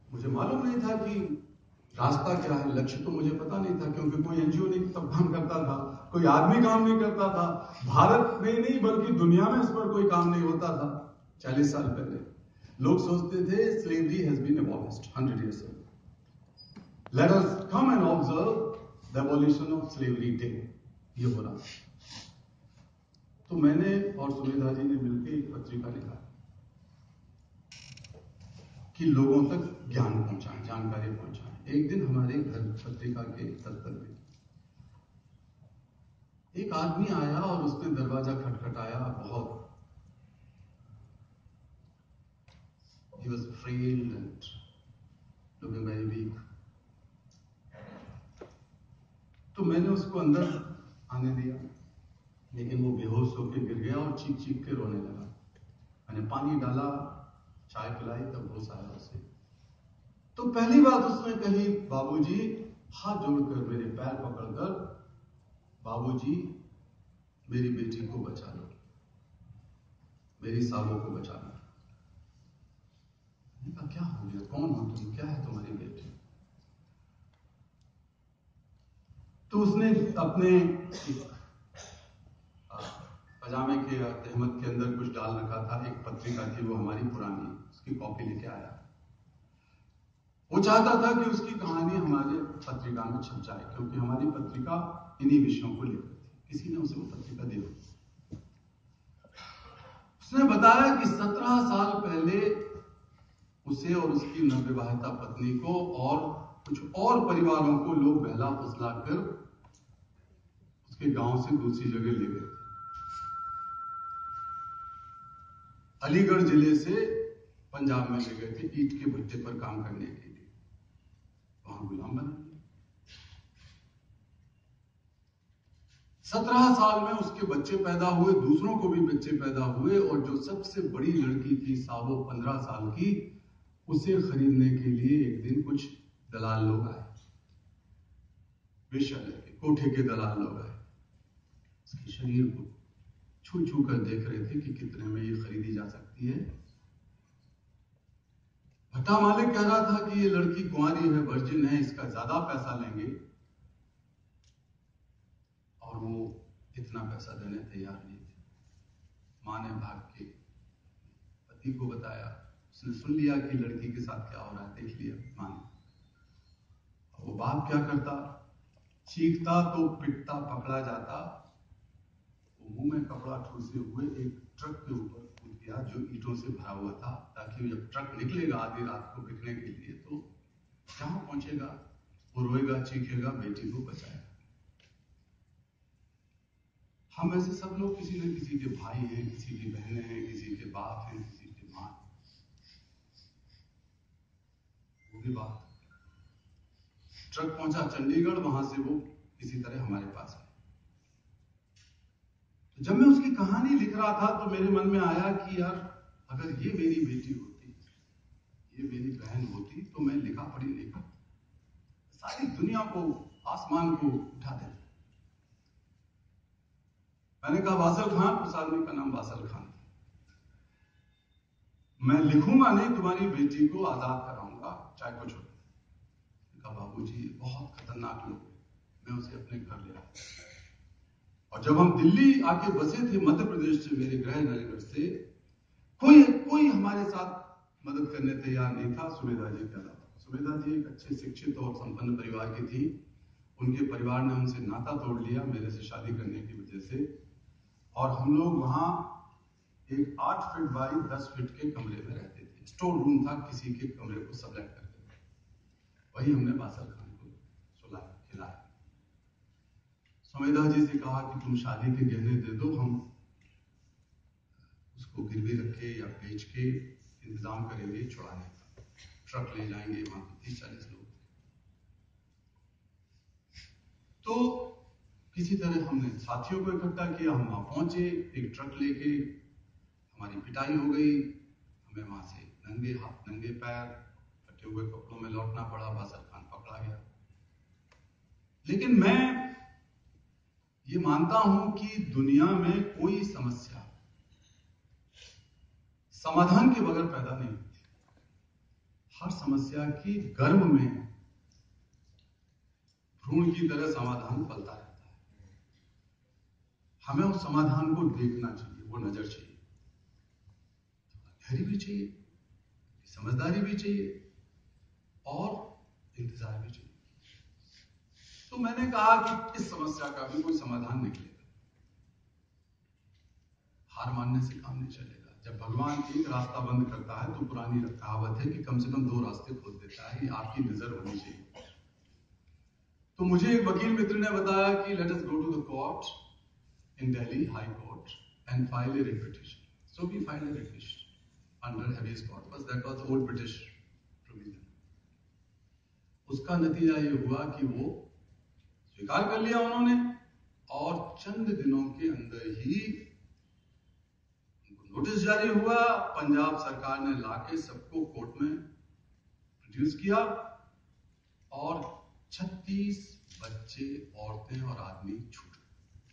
मुझे मालूम नहीं था कि रास्ता क्या है, लक्ष्य तो मुझे पता नहीं था, क्योंकि कोई एनजीओ नहीं तब काम करता था, कोई आदमी काम नहीं करता था, भारत में नहीं बल्कि दुनिया में इस पर कोई काम नहीं होता था। 40 साल पहले लोग सोचते थे slavery has been abolished 100 years ago. Let us come and observe the abolition of slavery day. ये हो रहा। तो मैंने और सुमेधा जी ने मिलकर एक पत्रिका लिखा कि लोगों तक ज्ञान पहुंचाएं, जानकारी पहुंचाएं। एक दिन हमारे घर पत्रिका के दफ्तर में एक आदमी आया और उसने दरवाजा खटखटाया। बहुत he was frail and looking very weak. तो मैंने उसको अंदर आने दिया, लेकिन वो बेहोश होकर गिर गया और चीख चीख के रोने लगा। मैंने पानी डाला, चाय पिलाई, तब होश आया उसे। तो पहली बात उसने कही, बाबूजी, हाथ जोड़कर मेरे पैर पकड़कर, बाबूजी मेरी बेटी को बचा लो, मेरी सालों को बचा लो। मैंने कहा क्या हो गया, कौन हो तुम, क्या है तुम्हारी बेटी? तो उसने अपने पजामे के तहमत के अंदर कुछ डाल रखा था, एक पत्रिका थी वो हमारी पुरानी, उसकी कॉपी लेके आया। वो चाहता था कि उसकी कहानी हमारे पत्रिका में छप जाए, क्योंकि हमारी पत्रिका इन्हीं विषयों को लेकर थी। किसी ने उसे वो पत्रिका दी। उसने बताया कि 17 साल पहले उसे और उसकी नवविवाहिता पत्नी को और कुछ और परिवारों को लोग बहला फुसला कर उसके गांव से दूसरी जगह ले गए थे। अलीगढ़ जिले से पंजाब में ले गए थे ईंट के भट्टे पर काम करने के लिए, वहां गुलाम बने। 17 साल में उसके बच्चे पैदा हुए, दूसरों को भी बच्चे पैदा हुए, और जो सबसे बड़ी लड़की थी सावो 15 साल की, उसे खरीदने के लिए एक दिन कुछ दलाल लोग आए, वेश्यालय के कोठे के दलाल लोग आए। उसके शरीर को छू छू कर देख रहे थे कि कितने में ये खरीदी जा सकती है। भट्टा मालिक कह रहा था कि ये लड़की कुंवारी है, वर्जिन है, इसका ज्यादा पैसा लेंगे, और वो इतना पैसा देने तैयार नहीं थे। मां ने भाग के पति को बताया, उसने सुन लिया कि लड़की के साथ क्या हो रहा है, देख लिया मां ने। वो बाप क्या करता, चीखता तो पिटता, पकड़ा जाता, वो मुंह में कपड़ा ठूसे हुए एक ट्रक के ऊपर कूद गया जो ईंटों से भरा हुआ था, ताकि जब ट्रक निकलेगा आधी रात को बिकने के लिए तो जहां पहुंचेगा वो रोएगा, चीखेगा, बेटी को बचाएगा। हम ऐसे सब लोग किसी न किसी के भाई हैं, किसी की बहनें हैं, किसी के बाप हैं, किसी के मां। वो भी बात, ट्रक पहुंचा चंडीगढ़, वहां से वो किसी तरह हमारे पास आए। तो जब मैं उसकी कहानी लिख रहा था तो मेरे मन में आया कि यार, अगर ये मेरी बेटी होती, ये मेरी बहन होती, तो मैं लिखा पढ़ी नहीं करता, सारी दुनिया को, आसमान को उठा देता। मैंने कहा बासल खान, उस आदमी का नाम बासल खान था, मैं लिखूंगा नहीं, तुम्हारी बेटी को आजाद कराऊंगा, चाहे कुछ हो। कहा बाबूजी बहुत खतरनाक लोग, मैं उसे अपने घर ले आया। और जब हम दिल्ली आके बसे थे, मध्य प्रदेश से, मेरे गृह नगर से, कोई हमारे साथ मदद करने तैयार नहीं था, सुमेधा जी के अलावा। सुमेधा जी एक अच्छे शिक्षित और संपन्न परिवार की थी। उनके परिवार ने उनसे नाता तोड़ लिया मेरे से शादी करने की वजह से, और हम लोग वहां एक 8 फीट बाई 10 फीट के कमरे में रहते थे। स्टोर रूम था, किसी के कमरे को सबलेट करते थे। वही हमने बासल खान को सुलाया, खिलाया। सुमेधा जी से कहा कि तुम शादी के गहने दे दो, हम उसको गिरवी रखे या बेच के इंतजाम करेंगे छुड़ाने का, ट्रक ले जाएंगे। वहां तो 30-40 लोग थे। तो किसी तरह हमने साथियों को इकट्ठा किया, हम वहां पहुंचे, एक ट्रक लेके, हमारी पिटाई हो गई, हमें वहां से नंगे हाथ नंगे पैर फटे हुए कपड़ों में लौटना पड़ा। बासल खान पकड़ा गया। लेकिन मैं ये मानता हूं कि दुनिया में कोई समस्या समाधान के बगैर पैदा नहीं होती। हर समस्या की गर्भ में भ्रूण की तरह समाधान पलता रहता है। हमें उस समाधान को देखना चाहिए, वो नजर चाहिए, धैर्य भी चाहिए, समझदारी भी चाहिए और इंतजार भी चाहिए। तो मैंने कहा कि इस समस्या का भी कोई समाधान निकलेगा। हार मानने से काम नहीं चलेगा। जब भगवान एक रास्ता बंद करता है तो पुरानी कहावत है कि कम से कम 2 रास्ते खोल देता है, ये आपकी नजर होनी चाहिए। तो मुझे एक वकील मित्र ने बताया कि let us go to the court in Delhi high court and file a writ petition. So we filed a writ petition under habeas corpus, that was old British provision. उसका नतीजा ये हुआ कि वो स्वीकार कर लिया उन्होंने और चंद दिनों के अंदर ही नोटिस जारी हुआ। पंजाब सरकार ने लाके सबको कोर्ट में प्रोड्यूस किया और 36 बच्चे, औरतें और आदमी छूट गए।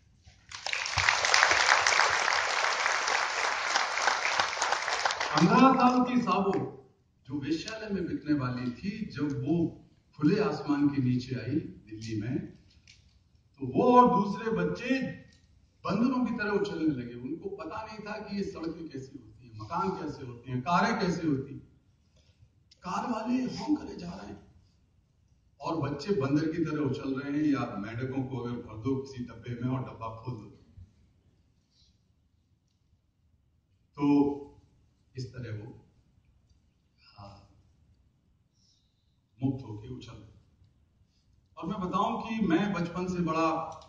15 साल की साबो जो वेश्यालय में बिकने वाली थी, जब वो खुले आसमान के नीचे आई दिल्ली में, तो वो और दूसरे बच्चे बंदरों की तरह उछलने लगे। उनको पता नहीं था कि ये सड़कें कैसी होती हैं, मकान कैसे होते हैं, कारें कैसी होती हैं। कार वाले हों करे जा रहे हैं और बच्चे बंदर की तरह उछल रहे हैं। या मेढकों को अगर भर दो किसी डब्बे में और डब्बा खोल दो, तो इस तरह वो मुक्त होकर उछल रहे। और मैं बताऊं कि मैं बचपन से बड़ा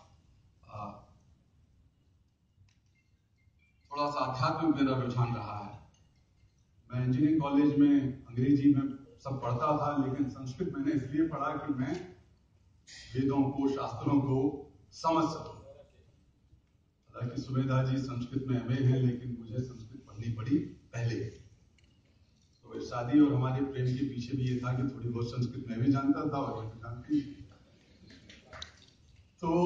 थोड़ा सा आध्यात्मिक मेरा रुझान रहा है। मैं इंजीनियरिंग कॉलेज में अंग्रेजी में सब पढ़ता था, लेकिन संस्कृत मैंने इसलिए पढ़ा कि मैं वेदों को, शास्त्रों को समझ सकूं। हालांकि सुबेदा जी संस्कृत में एमए हैं, लेकिन मुझे संस्कृत पढ़नी पड़ी पहले। तो शादी और हमारे प्रेम के पीछे भी ये था कि थोड़ी बहुत संस्कृत मैं भी जानता था और ये भी जानती थी। तो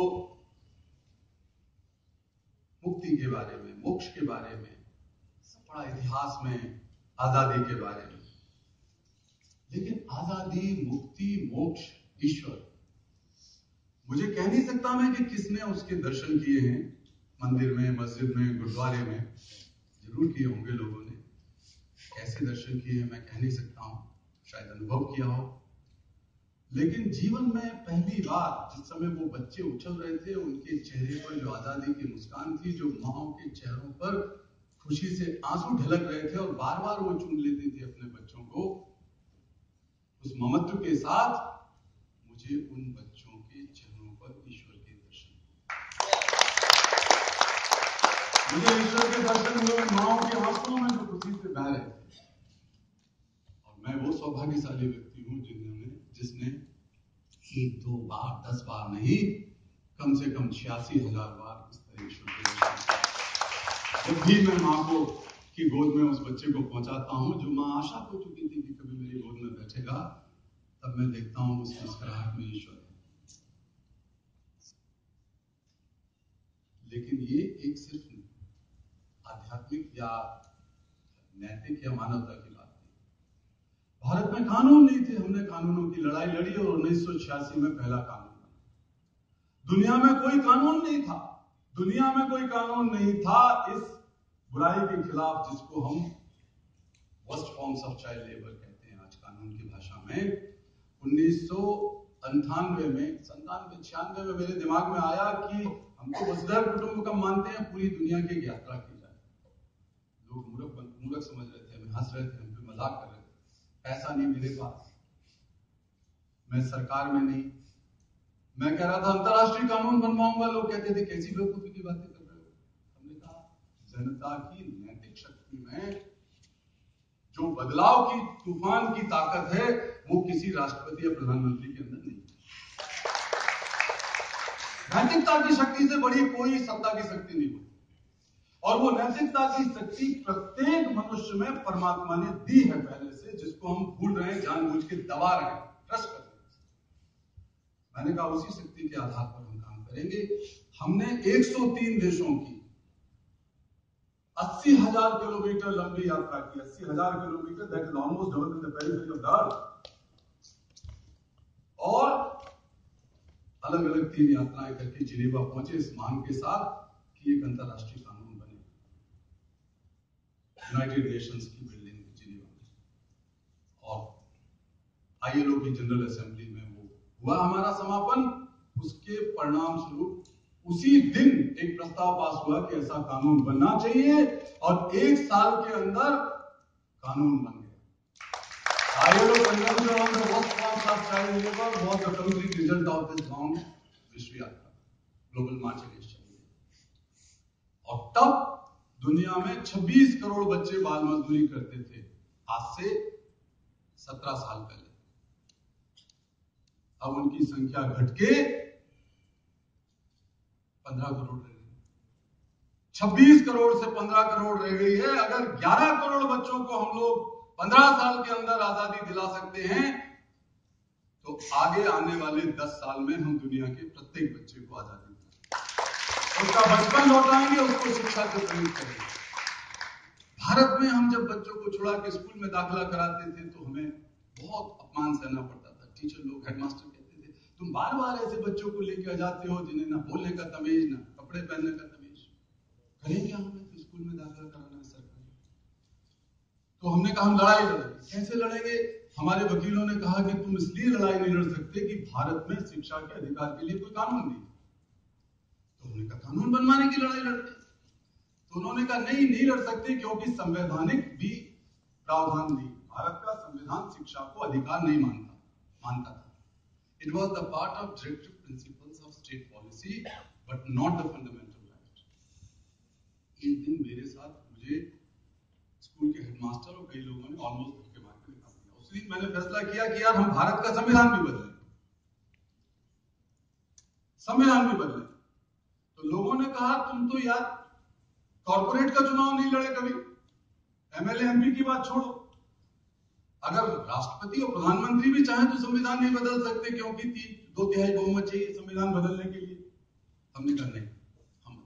मुक्ति के बारे में, मोक्ष के बारे में सब पढ़ा, इतिहास में आजादी के बारे में। लेकिन आजादी, मुक्ति, मोक्ष, ईश्वर, मुझे कह नहीं सकता मैं कि किसने उसके दर्शन किए हैं मंदिर में, मस्जिद में, गुरुद्वारे में। जरूर किए होंगे लोगों ने। कैसे दर्शन किए मैं कह नहीं सकता हूं, शायद अनुभव किया हो। लेकिन जीवन में पहली बार जिस समय वो बच्चे उछल रहे थे, उनके चेहरे पर जो आजादी की मुस्कान थी, जो माओ के चेहरों पर खुशी से आंसू ढलक रहे थे और बार बार वो चूम लेती थी अपने बच्चों को, उस ममत्व के साथ मुझे उन बच्चों के चेहरों पर ईश्वर के दर्शन, मुझे ईश्वर के दर्शन हुए, माओ के आंसुओं में जो खुशी से बह रहे थे। और मैं वो सौभाग्यशाली व्यक्ति हूं जिसने 1, 2 बार, 10 बार नहीं, कम से कम 86,000 बार इस तरह ईश्वर के दर्शन। जब भी मैं माँ को की गोद में उस बच्चे को पहुंचाता हूं, जो माँ आशा हो चुकी थी कि कभी मेरी गोद में बैठेगा, तब मैं देखता हूं उस मुस्कुराहट में ईश्वर है। लेकिन ये एक सिर्फ आध्यात्मिक या नैतिक या मानवता की बात नहीं। भारत में कानून नहीं थे, हमने कानूनों की लड़ाई लड़ी और 1986 में पहला कानून बना। दुनिया में कोई कानून नहीं था, दुनिया में कोई कानून नहीं था इस बुराई के खिलाफ जिसको हम worst forms of child labour कहते हैं आज कानून की भाषा में। 1998 में, 97, 96 में मेरे दिमाग में आया कि हम तो वसुधैव कुटुंबकम मानते हैं, पूरी दुनिया की यात्रा की जाए। लोग मूर्ख समझ रहे थे, हमें हंस रहे थे, हम पे मजाक कर रहे थे। पैसा नहीं मेरे पास, मैं सरकार में नहीं, मैं कह रहा था अंतरराष्ट्रीय कानून बनवाऊंगा। लोग कहते थे कैसी बेवकूफी की बातें कर रहे हो। हमने कहा जनता की नैतिक शक्ति में जो बदलाव की तूफान की ताकत है, वो किसी राष्ट्रपति या प्रधानमंत्री के अंदर नहीं। नैतिकता की शक्ति से बड़ी कोई सत्ता की शक्ति नहीं होती। और वो नैतिकता की शक्ति प्रत्येक मनुष्य में परमात्मा ने दी है पहले से, जिसको हम भूल रहे हैं, जानबूझ के दबा रहे हैं, ट्रस्ट कर रहे हैं। मैंने कहा उसी शक्ति के आधार पर हम काम करेंगे। हमने 103 देशों की 80,000 किलोमीटर लंबी यात्रा की। 80,000 kilometre, that is almost double in the periphery of the earth. और अलग अलग 3 यात्राएं करके जिनेवा पहुंचे इस मांग के साथ कि एक अंतरराष्ट्रीय कानून बने यूनाइटेड नेशंस की बिल्डिंग जिनेवा में। और ILO की जनरल असेंबली में वो हुआ हमारा समापन। उसके परिणाम स्वरूप उसी दिन एक प्रस्ताव पास हुआ कि ऐसा कानून बनना चाहिए, और 1 साल के अंदर कानून बन गया। ILO Convention on the Worst Forms of Child Labor was the complete result of this long विश्व यात्रा, global march against child labour. और तब दुनिया में 26 करोड़ बच्चे बाल मजदूरी करते थे, आज से 17 साल पहले। अब उनकी संख्या घट के 15 करोड़ रह गई। 26 करोड़ से 15 करोड़ रह गई है। अगर 11 करोड़ बच्चों को हम लोग 15 साल के अंदर आजादी दिला सकते हैं, तो आगे आने वाले 10 साल में हम दुनिया के प्रत्येक बच्चे को आजादी देंगे, उसका बचपन लौटाएंगे, उसको शिक्षा से प्रेरित करेंगे। भारत में हम जब बच्चों को छुड़ा के स्कूल में दाखिला कराते थे तो हमें बहुत अपमान सहना पड़ता था। टीचर लोग, हेडमास्टर कहते थे, तुम बार बार ऐसे बच्चों को लेकर जाते हो जिन्हें ना बोलने का तमीज, ना कपड़े पहनने का तमीज। करें क्या हमें, तो स्कूल में दाखिला कराना है सरकारी। तो हमने कहा हम लड़ाई लड़ेंगे। कैसे लड़ेंगे? हमारे वकीलों ने कहा कि तुम इसलिए लड़ाई नहीं लड़ सकते कि भारत में शिक्षा के अधिकार के लिए कोई कानून नहीं। तो हमने कहा कानून बनवाने की लड़ाई लड़ते। तो उन्होंने कहा नहीं लड़ सकते, क्योंकि संवैधानिक भी प्रावधान नहीं। भारत का संविधान शिक्षा को अधिकार नहीं मानता था। It was the part of directive principles of state policy, but not the fundamental right. एक दिन मेरे साथ मुझे स्कूल के हेडमास्टर और कई लोगों ने ऑलमोस्ट धक्के मार के निकाल दिया। उस दिन मैंने फैसला किया कि यार हम भारत का संविधान भी बदलें, संविधान भी बदलें। तो लोगों ने कहा तुम तो यार कॉर्पोरेट का चुनाव नहीं लड़े कभी, MLA MP की बात छोड़ो, अगर राष्ट्रपति और प्रधानमंत्री भी चाहें तो संविधान नहीं बदल सकते, क्योंकि 2/3 बहुमत चाहिए संविधान बदलने के लिए। हमने कहा नहीं, हम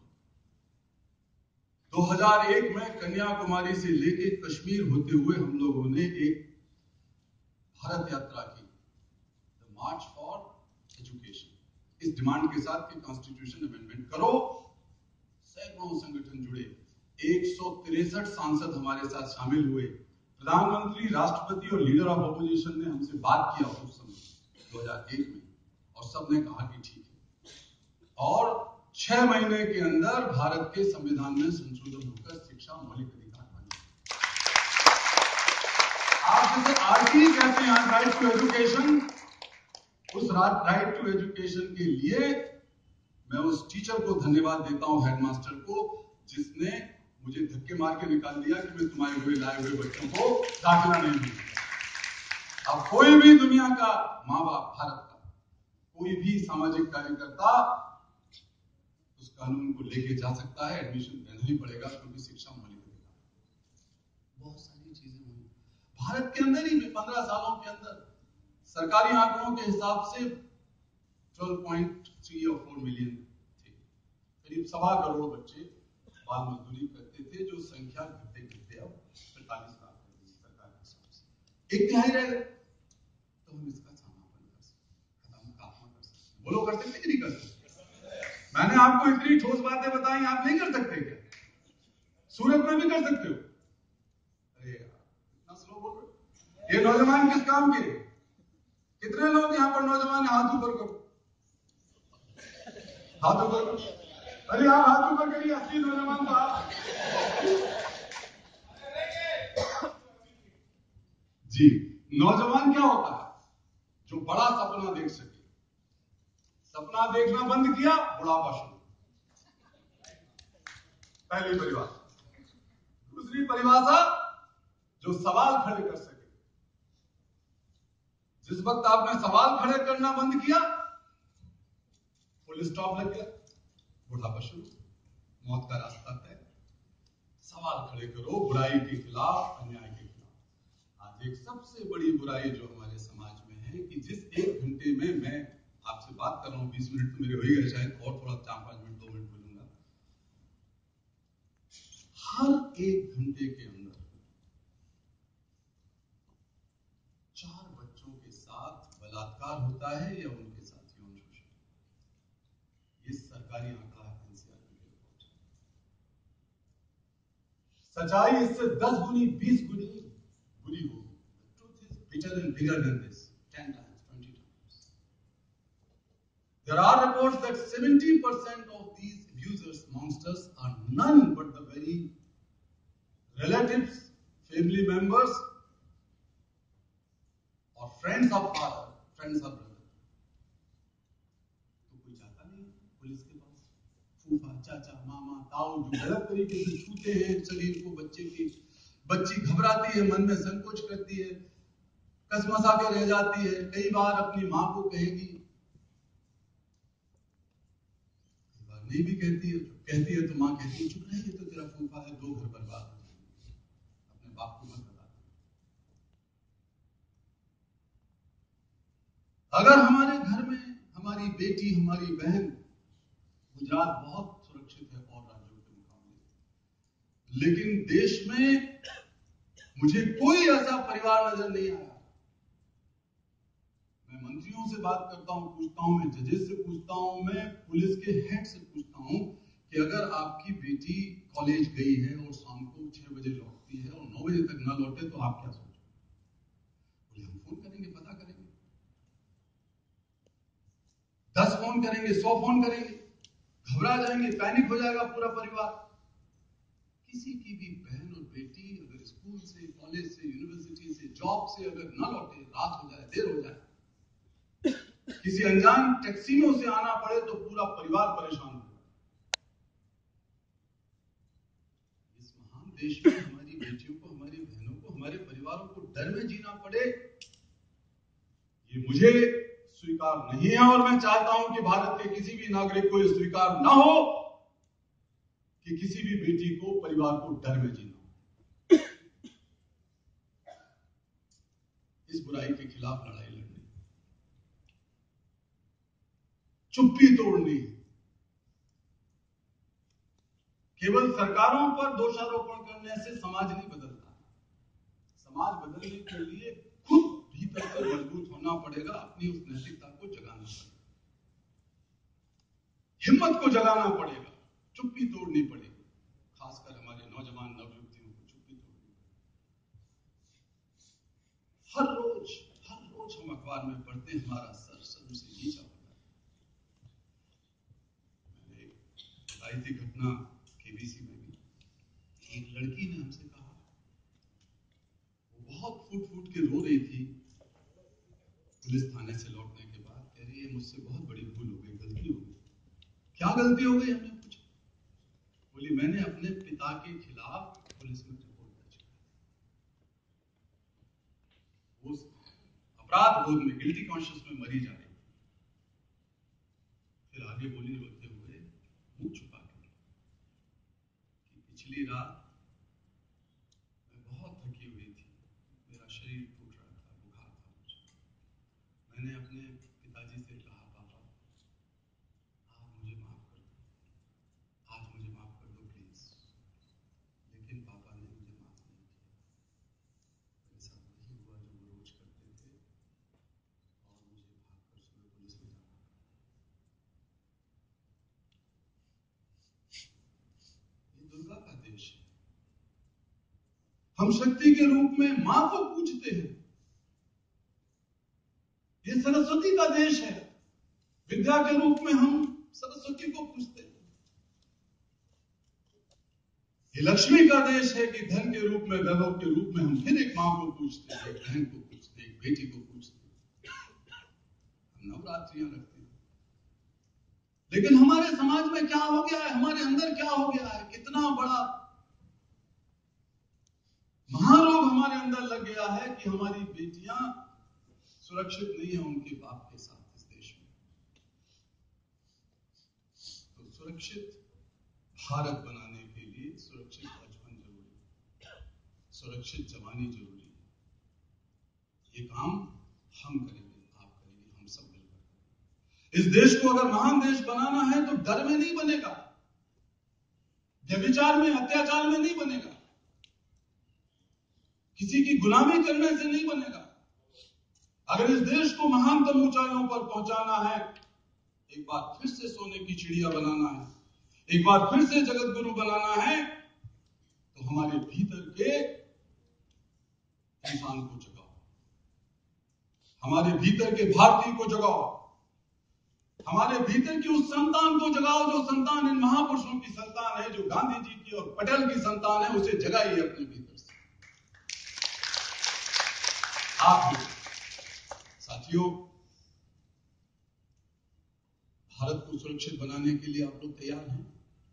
2001 में कन्याकुमारी से लेके कश्मीर होते हुए हम लोगों ने एक भारत यात्रा की, द मार्च फॉर एजुकेशन, इस डिमांड के साथ कि कॉन्स्टिट्यूशन अमेंडमेंट करो। सैकड़ों संगठन जुड़े, 163 सांसद हमारे साथ शामिल हुए। प्रधानमंत्री, राष्ट्रपति और लीडर ऑफ अपोजिशन ने हमसे बात किया उस समय 2001 में, और सबने कहा कि ठीक है। और 6 महीने के अंदर भारत के संविधान में संशोधन होकर शिक्षा मौलिक अधिकार बन गया। आप जिसे आरटी कहते हैं, राइट टू एजुकेशन, उस राइट टू एजुकेशन के लिए मैं उस टीचर को धन्यवाद देता हूं, हेडमास्टर को, जिसने मुझे धक्के मार के निकाल दिया कि मैं तुम्हारे लाए हुए बच्चों को दाखिला नहीं दूंगा। अब कोई भी दुनिया का माँ बाप, भारत का कोई भी सामाजिक कार्यकर्ता उस कानून को लेके जा सकता है, एडमिशन देना ही पड़ेगा, क्योंकि शिक्षा मौलिक अधिकार। बहुत सारी चीजें हुई भारत के अंदर ही 15 सालों के अंदर। सरकारी आंकड़ों के हिसाब से 12.3 और 4 मिलियन थे, करीब 1.25 करोड़ बच्चे बाल मजदूरी करते थे, जो संख्या घटते घटते अब 45 लाख कर दी सरकार के हिसाब से। 1/3 रह गए। तो हम इसका समापन कर सकते, खत्म कर सकते। वो लोग कर सकते कि नहीं कर सकते? मैंने आपको इतनी ठोस बातें बताई, आप नहीं कर सकते क्या? सूरत में भी कर सकते हो। अरे यार इतना स्लो बोल रहे। ये नौजवान किस काम के? कितने लोग यहाँ पर नौजवान, हाथ ऊपर करो, हाथ ऊपर करो। अरे आप हाथ ऊपर करिए, 80 नौजवान तो आप। जी, नौजवान क्या होता है? जो बड़ा सपना देख सके। सपना देखना बंद किया, बुढ़ापा शुरू। पहली परिभाषा। दूसरी परिभाषा, जो सवाल खड़े कर सके। जिस वक्त आपने सवाल खड़े करना बंद किया, फुल स्टॉप लग गया, बुढ़ापा शुरू, मौत का रास्ता तय। सवाल खड़े करो बुराई के खिलाफ, अन्याय के खिलाफ। आज एक सबसे बड़ी बुराई जो हमारे समाज में है कि जिस 1 घंटे में मैं आपसे बात कर रहा हूं, 20 मिनट तो मेरे हो ही गए शायद, और थोड़ा 4-5 मिनट 2 मिनट बोलूंगा। हर 1 घंटे के अंदर 4 बच्चों के साथ बलात्कार होता है या उनके साथ यौन शोषण। ये सरकारी आंकड़ा है, एनसीआरटी की रिपोर्ट। सच्चाई इससे 10 गुनी 20 गुनी बुरी होगी। Truth is bitter and bigger than this, 10 times, 20 times. There are reports that 70% of these abusers, monsters, are none but the very relatives, family members, or friends of father, friends of brother. तो कोई जाता नहीं police के पास, फूफा, चाचा, मामा, ताऊ जो गलत तरीके से छूते हैं शरीर को बच्चे की, बच्ची घबराती है, मन में संकोच करती है, कसमसा के रह जाती है, कई बार अपनी माँ को कहेगी, कई बार नहीं भी कहती है, कहती है तो माँ कहती है चुप रही, ये तो तेरा फूफा है, 2 घर बर्बाद हो जाएंगे, अपने बाप को मत बता। अगर हमारे घर में हमारी बेटी, हमारी बहन, गुजरात बहुत सुरक्षित है और राज्यों के मुकाबले, लेकिन देश में मुझे कोई ऐसा परिवार नजर नहीं आया। मैं मंत्रियों से बात करता हूं, पूछता हूं, मैं जजेस से पूछता हूं, मैं पुलिस के हेड से पूछता हूं कि अगर आपकी बेटी कॉलेज गई है और शाम को 6 बजे लौटती है और 9 बजे तक ना लौटे तो आप क्या सोचोगे? बोले हम फोन करेंगे, पता करेंगे, 10 फोन करेंगे, 100 फोन करेंगे, घबरा जाएंगे, पैनिक हो जाएगा पूरा परिवार। किसी की भी बहन और बेटी अगर स्कूल से, कॉलेज से, यूनिवर्सिटी से, जॉब से अगर ना लौटे, रात हो जाए, देर हो जाए, किसी अनजान टैक्सी में उसे आना पड़े तो पूरा परिवार परेशान हो जाए। इस महान देश में हमारी बेटियों को, हमारी बहनों को, हमारे परिवारों को डर में जीना पड़े, ये मुझे स्वीकार नहीं है और मैं चाहता हूं कि भारत के किसी भी नागरिक को यह स्वीकार ना हो कि किसी भी बेटी को, परिवार को डर में जीना हो। इस बुराई के खिलाफ लड़ाई लड़नी, चुप्पी तोड़नी। केवल सरकारों पर दोषारोपण करने से समाज नहीं बदलता। समाज बदलने के लिए खुद भीतर से मजबूत होना पड़ेगा, अपनी उस नैतिकता को जगाना पड़ेगा, हिम्मत को जगाना पड़ेगा, चुप्पी तोड़नी पड़ेगी। खासकर हमारे नौजवान नवयुवतियों को चुप्पी तोड़नी पड़ेगी। हर रोज हम अखबार में पढ़ते हैं, हमारा सर से नीचा होता है। मैंने बताई थी घटना केबीसी में भी, एक लड़की ने हमसे कहा, वो बहुत फूट के रो रही थी पुलिस थाने से लौटने के बाद, कह रही है मुझसे बहुत बड़ी भूल हो गई, गलती हो गई। क्या गलती हो गई? हमने पूछा। बोली मैंने अपने पिता के खिलाफ पुलिस में रिपोर्ट दर्ज की। वो अपराध बोध में, गिल्टी कॉन्शियस में मरी जा रही। फिर आगे बोली रोते हुए, मुंह छुपा के, कि पिछली रात मैं बहुत थकी हुई थी, मेरा शरीर टूट रहा था, बुखार था मुझे। मैंने अपने पिताजी से कहा, पापा आप मुझे माफ कर दो, आज मुझे माफ कर दो प्लीज। लेकिन पापा ने मुझे माफ नहीं किया। मेरे साथ वही हुआ जो वो रोज करते थे और मुझे भागकर सुबह पुलिस में जाना पड़ा। ये दुर्गा का देश है। हम शक्ति के रूप में मां को पूजते हैं। ये सरस्वती का देश है। विद्या के रूप में हम सरस्वती को पूजते हैं। ये लक्ष्मी का देश है कि धन के रूप में, वैभव के रूप में हम फिर एक मां को पूजते हैं, एक बहन को पूजते हैं, एक बेटी को पूजते हैं। हम नवरात्रियां रखते हैं। लेकिन हमारे समाज में क्या हो गया है, हमारे अंदर क्या हो गया है, कितना बड़ा महारोग हमारे अंदर लग गया है कि हमारी बेटियां सुरक्षित नहीं है उनके बाप के साथ इस देश में। तो सुरक्षित भारत बनाने के लिए सुरक्षित बचपन जरूरी है, सुरक्षित जवानी जरूरी है। ये काम हम करेंगे, आप करेंगे, हम सब मिलकर। इस देश को अगर महान देश बनाना है तो डर में नहीं बनेगा। व्यभिचार में, अत्याचार में नहीं बनेगा, किसी की गुलामी करने से नहीं बनेगा। अगर इस देश को महानतम ऊंचाइयों पर पहुंचाना है, एक बार फिर से सोने की चिड़िया बनाना है, एक बार फिर से जगत गुरु बनाना है, तो हमारे भीतर के इंसान को जगाओ, हमारे भीतर के भारतीय को जगाओ, हमारे भीतर की उस संतान को जगाओ जो संतान इन महापुरुषों की संतान है, जो गांधी जी की और पटेल की संतान है, उसे जगाइए अपने भीतर से। आप भी साथियों, भारत को सुरक्षित बनाने के लिए आप लोग तैयार हैं?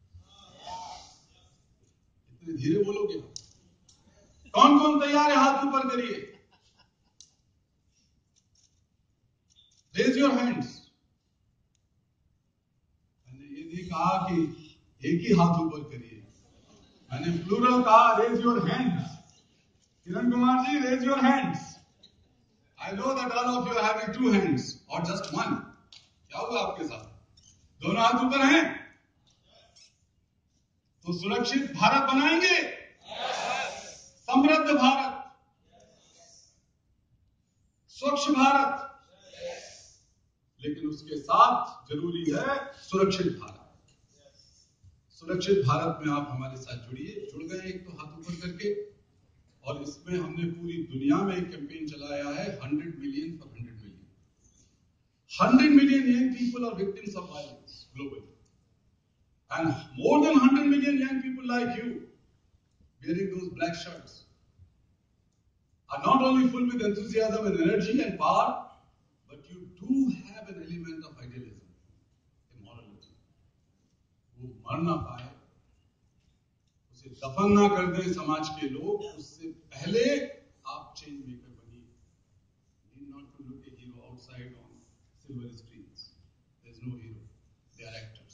इतने धीरे बोलोगे आप? कौन कौन तैयार है? हाथ ऊपर करिए, रेज योर हैंड्स। मैंने ये नहीं कहा कि एक ही हाथ ऊपर करिए, मैंने प्लूरल कहा, raise your hands. Kiran Kumar ji, raise your hands. I know that all of you are having 2 hands or just 1. क्या हुआ आपके साथ? दोनों हाथ ऊपर हैं? तो सुरक्षित भारत बनाएंगे, समृद्ध भारत, स्वच्छ भारत, लेकिन उसके साथ जरूरी है सुरक्षित भारत। सुरक्षित भारत में आप हमारे साथ जुड़िए। जुड़ गए एक तो हाथ ऊपर करके, और इसमें हमने पूरी दुनिया में एक कैंपेन चलाया है, 100 million for 100 million. 100 million young people are victims of violence globally. And more than 100 million young people like you, wearing those black shirts, are not only full with enthusiasm and energy and power, but you do have an element of idealism, immorality. वो मर ना पाए, उसे दफन ना कर दे समाज के लोग, उससे पहले आप चेंज मेकर बनिए। Need not to look a hero outside on silver screens. There is no hero. They are actors.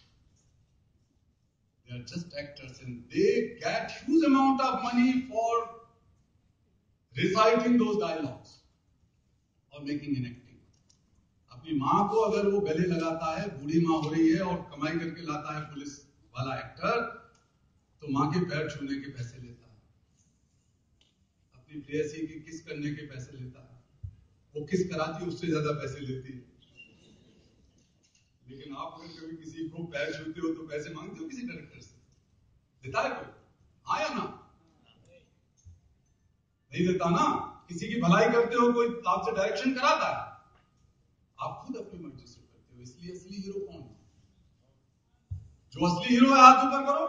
They are just actors, and they get huge amount of money for reciting those dialogues or making an acting. अपनी माँ को अगर वो गले लगाता है, बूढ़ी माँ हो रही है और कमाई करके लाता है पुलिस वाला एक्टर, तो माँ के पैर छूने के पैसे लेता है, अपनी प्रेयसी की किस करने के पैसे लेता है, वो किस कराती है उससे ज्यादा पैसे लेती है। लेकिन आप अगर कभी किसी को पैर छूते हो तो पैसे मांगते हो किसी डायरेक्टर से? देता है कोई? हाँ या ना? नहीं देता ना। किसी की भलाई करते हो, कोई आपसे डायरेक्शन कराता है, आप खुद अपनी मर्जी से करते हो। इसलिए असली हीरो कौन है? जो असली हीरो है हाथ ऊपर करो,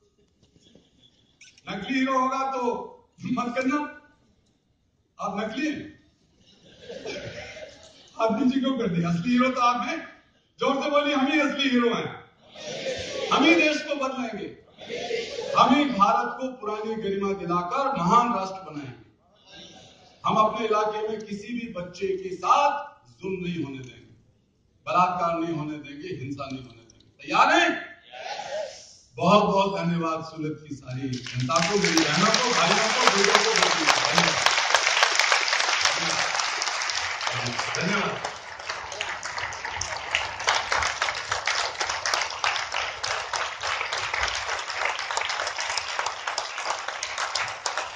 नकली हीरो होगा तो मत करना। आप नकली हैं, आप नीचे क्यों कर दिए? असली हीरो तो आप हैं। जोर से बोलिए, हम ही असली हीरो हैं, हम ही देश को बदलेंगे, हम ही भारत को पुरानी गरिमा दिलाकर महान राष्ट्र बनाएंगे। हम अपने इलाके में किसी भी बच्चे के साथ जुल्म नहीं होने देंगे, बलात्कार नहीं होने देंगे, हिंसा नहीं होने देंगे। तैयार हैं? बहुत बहुत धन्यवाद सूरत की सारी जनता को, मेरी बहनों को, भाइयों को, बेटों को, धन्यवाद।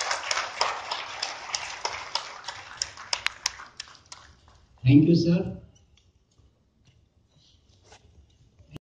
Thank you, sir.